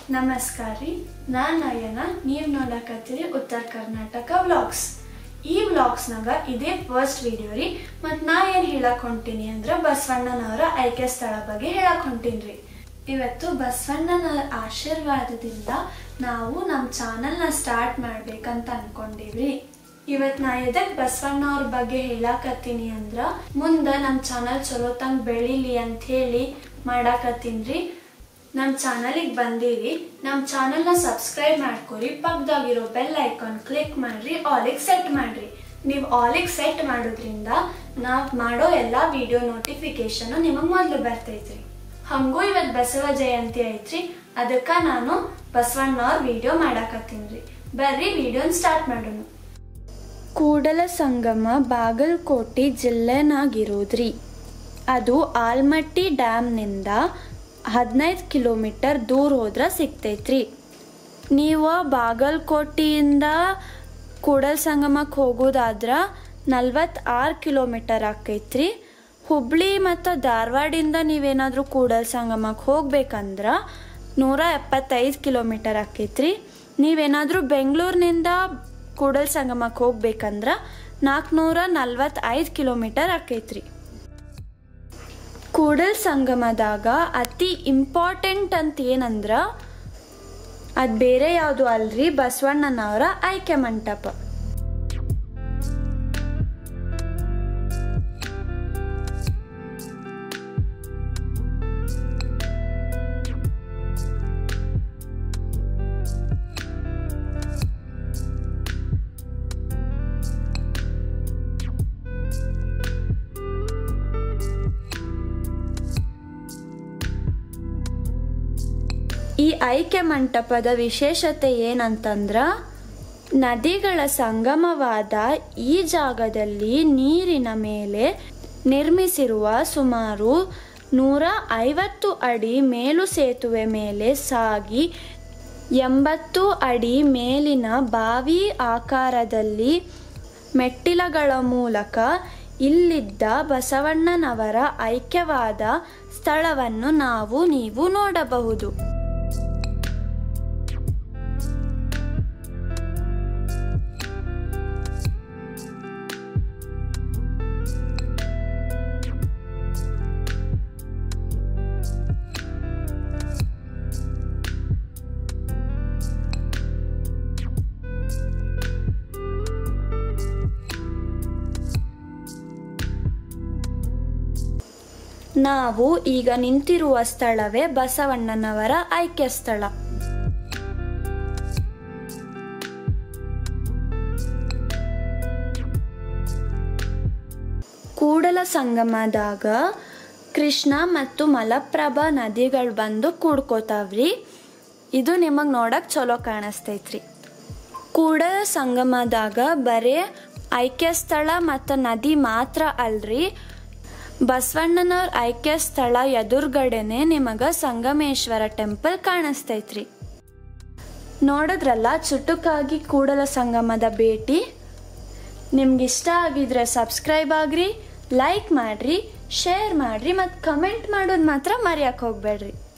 ನಮಸ್ಕಾರ ರೀ, ನಾನು ನಯನ. ನೀವು ನೋಡಕತ್ತೀರಿ ಉತ್ತರ ಕರ್ನಾಟಕ ವ್ಲಾಗ್ಸ್. ಈ ವ್ಲಾಗ್ಸ್ನಾಗ ಇದೇ ಫಸ್ಟ್ ವಿಡಿಯೋ ರೀ. ಮತ್ತು ನಾ ಏನು ಹೇಳಕ್ ಹೊಂಟೀನಿ ಅಂದ್ರೆ ಬಸವಣ್ಣನವರ ಆಯ್ಕೆ ಸ್ಥಳ ಬಗ್ಗೆ ಹೇಳಕ್ ಹೊಂಟೀನಿ ರೀ. ಇವತ್ತು ಬಸವಣ್ಣನವರ ಆಶೀರ್ವಾದದಿಂದ ನಾವು ನಮ್ಮ ಚಾನಲ್ನ ಸ್ಟಾರ್ಟ್ ಮಾಡ್ಬೇಕಂತ ಅನ್ಕೊಂಡಿವ್ರಿ. ಇವತ್ತು ನಾ ಎದಕ್ಕೆ ಬಸವಣ್ಣವ್ರ ಬಗ್ಗೆ ಹೇಳಕತ್ತೀನಿ ಅಂದ್ರೆ ಮುಂದೆ ನಮ್ಮ ಚಾನಲ್ ಚಲೋ ತಂಗ ಬೆಳೀಲಿ ಅಂತ ಹೇಳಿ ಮಾಡಾಕತ್ತೀನಿ ರೀ. ನಮ್ಮ ಚಾನಲಿಗೆ ಬಂದಿರಿ, ನಮ್ಮ ಚಾನಲ್ನ ಸಬ್ಸ್ಕ್ರೈಬ್ ಮಾಡ್ಕೊರಿ, ಪಕ್ಕದಾಗಿರೋ ಬೆಲ್ ಐಕಾನ್ ಕ್ಲಿಕ್ ಮಾಡ್ರಿ, ಆಲಿಗೆ ಸೆಟ್ ಮಾಡ್ರಿ. ನೀವು ಆಲಿಗೆ ಸೆಟ್ ಮಾಡೋದ್ರಿಂದ ನಾವು ಮಾಡೋ ಎಲ್ಲ ವಿಡಿಯೋ ನೋಟಿಫಿಕೇಶನ್ ನಿಮಗೆ ಮೊದಲು ಬರ್ತೈತ್ರಿ. ಹಂಗೂ ಇವತ್ತು ಬಸವ ಜಯಂತಿ ಐತ್ರಿ, ಅದಕ್ಕೆ ನಾನು ಬಸವಣ್ಣವ್ರ ವಿಡಿಯೋ ಮಾಡಾಕತ್ತೀನಿ ರೀ. ಬರ್ರಿ ವಿಡಿಯೋನ ಸ್ಟಾರ್ಟ್ ಮಾಡೋಣ. ಕೂಡಲಸಂಗಮ ಬಾಗಲಕೋಟೆ ಜಿಲ್ಲೆನಾಗಿರೋದ್ರಿ. ಅದು ಆಲಮಟ್ಟಿ ಡ್ಯಾಮ್ನಿಂದ 15 ಕಿಲೋಮೀಟರ್ ದೂರ ಹೋದ್ರೆ ಸಿಗ್ತೈತ್ರಿ. ನೀವು ಬಾಗಲಕೋಟೆಯಿಂದ ಕೂಡಲಸಂಗಮಕ್ಕೆ ಹೋಗೋದಾದ್ರೆ 46 ಕಿಲೋಮೀಟರ್ ಆಕೈತ್ರಿ. ಹುಬ್ಳಿ ಮತ್ತು ಧಾರವಾಡಿಂದ ನೀವೇನಾದರೂ ಕೂಡಲಸಂಗಮಕ್ಕೆ ಹೋಗ್ಬೇಕಂದ್ರೆ 175 ಕಿಲೋಮೀಟರ್ ಆಕೈತ್ರಿ. ನೀವೇನಾದರೂ ಬೆಂಗಳೂರಿನಿಂದ ಕೂಡಲಸಂಗಮಕ್ಕೆ ಹೋಗ್ಬೇಕಂದ್ರೆ 445 ಕಿಲೋಮೀಟರ್ ಆಕೈತ್ರಿ. ಕೂಡಲಸಂಗಮದಾಗ ಅತಿ ಇಂಪಾರ್ಟೆಂಟ್ ಅಂತ ಏನಂದ್ರೆ ಅದು ಬೇರೆ ಯಾವುದು ಅಲ್ರಿ, ಬಸವಣ್ಣನವರ ಆಯ್ಕೆ ಮಂಟಪ. ಈ ಆಯ್ಕೆ ಮಂಟಪದ ವಿಶೇಷತೆ ಏನಂತಂದ್ರೆ ನದಿಗಳ ಸಂಗಮವಾದ ಈ ಜಾಗದಲ್ಲಿ ನೀರಿನ ಮೇಲೆ ನಿರ್ಮಿಸಿರುವ ಸುಮಾರು 150 ಅಡಿ ಮೇಲು ಸೇತುವೆ ಮೇಲೆ ಸಾಗಿ 80 ಅಡಿ ಮೇಲಿನ ಬಾವಿ ಆಕಾರದಲ್ಲಿ ಮೆಟ್ಟಿಲುಗಳ ಮೂಲಕ ಇಲ್ಲಿದ್ದ ಬಸವಣ್ಣನವರ ಐಕ್ಯವಾದ ಸ್ಥಳವನ್ನು ನೀವು ನೋಡಬಹುದು. ನಾವು ಈಗ ನಿಂತಿರುವ ಸ್ಥಳವೇ ಬಸವಣ್ಣನವರ ಆಯ್ಕೆ ಸ್ಥಳ. ಕೂಡಲಸಂಗಮದಾಗ ಕೃಷ್ಣ ಮತ್ತು ಮಲಪ್ರಭಾ ನದಿಗಳು ಬಂದು ಕೂಡ್ಕೋತಾವ್ರಿ. ಇದು ನಿಮಗೆ ನೋಡಕ್ ಚಲೋ ಕಾಣಿಸ್ತೈತ್ರಿ. ಕೂಡಲಸಂಗಮದಾಗ ಬರೇ ಆಯ್ಕೆ ಸ್ಥಳ ಮತ್ತು ನದಿ ಮಾತ್ರ ಅಲ್ರಿ, ಬಸವಣ್ಣನವ್ರ ಆಯ್ಕೆ ಸ್ಥಳ ಎದುರುಗಡೆನೆ ನಿಮಗೆ ಸಂಗಮೇಶ್ವರ ಟೆಂಪಲ್ ಕಾಣಿಸ್ತೈತ್ರಿ. ನೋಡಿದ್ರಲ್ಲ ಚುಟುಕಾಗಿ ಕೂಡಲಸಂಗಮದ ಭೇಟಿ. ನಿಮ್ಗೆ ಇಷ್ಟ ಆಗಿದ್ರೆ ಸಬ್ಸ್ಕ್ರೈಬ್ ಆಗ್ರಿ, ಲೈಕ್ ಮಾಡ್ರಿ, ಶೇರ್ ಮಾಡ್ರಿ ಮತ್ತು ಕಮೆಂಟ್ ಮಾಡೋದು ಮಾತ್ರ ಮರೆಯಕ್ಕೆ ಹೋಗ್ಬೇಡ್ರಿ.